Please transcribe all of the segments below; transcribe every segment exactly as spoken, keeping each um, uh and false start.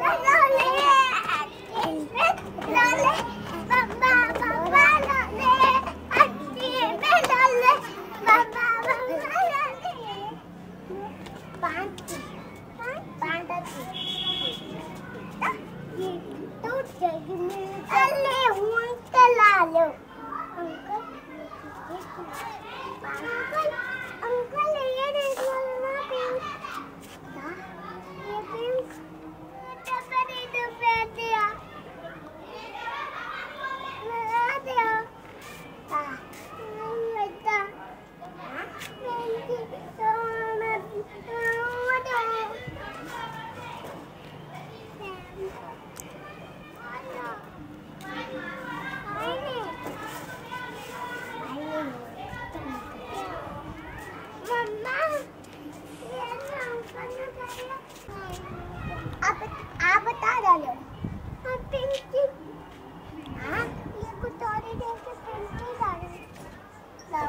आप बता डालो पिंकी। हाँ इसको थोड़ी देर के पिंकी डालो।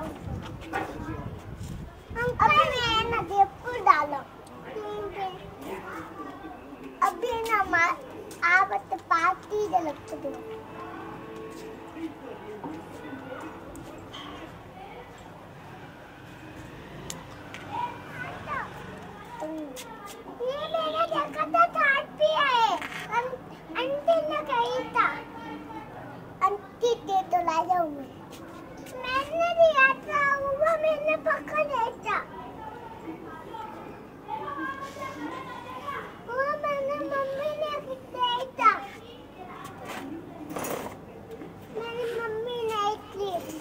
हम अभी मैं ना देवपुर डालो अभी ना मार आप तो पार्टी दे लगते दो। ये मेरा देखा था थाट भी है अंटी ने कही था अंटी दे तो ला जाऊँ मैंने दिया था वो मैंने पकड़ लिया था वो मैंने मम्मी ने दिया था मेरी मम्मी ने दी।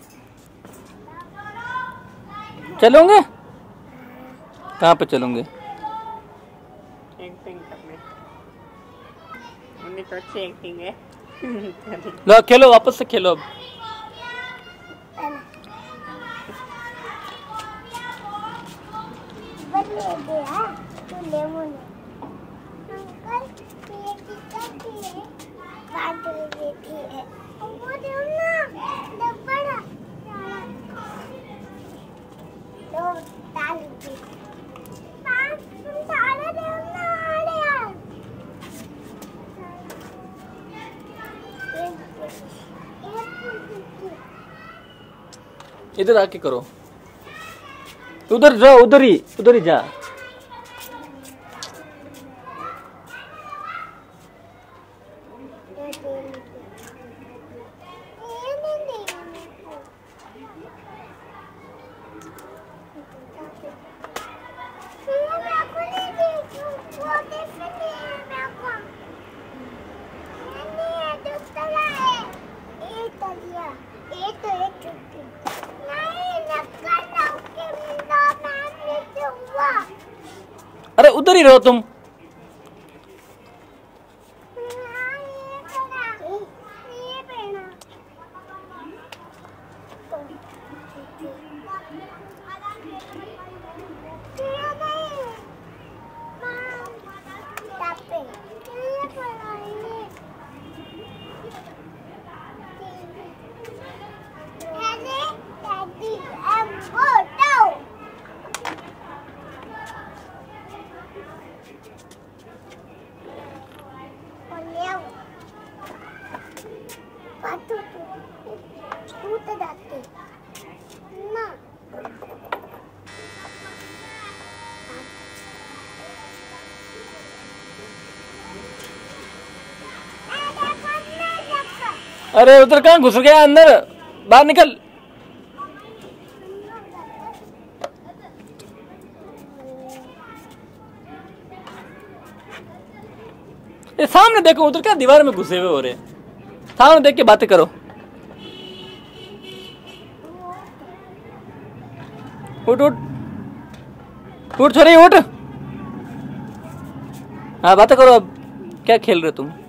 चलोगे कहाँ पे चलोगे? एक्टिंग करने उन्हें तो अच्छी एक्टिंग है। लो खेलो वापस से खेलो अब। बदले दे हाँ तू ले मुझे अंकल ये कितना है बात देती है वो दो ना डब्बा दो ताल दे पांच तुम ताले दे ना आले यार इधर आके करो उधर जा उधर ही उधर ही जा। अरे उधर ही रहो तुम। अरे उधर कहाँ घुस गया अंदर बाहर निकल। ये सामने देखो उधर क्या दीवार में घुसे हुए हो रहे। सामने देख के बातें करो। उठ उठ उठ छोरी उठ। हाँ बातें करो अब क्या खेल रहे तुम।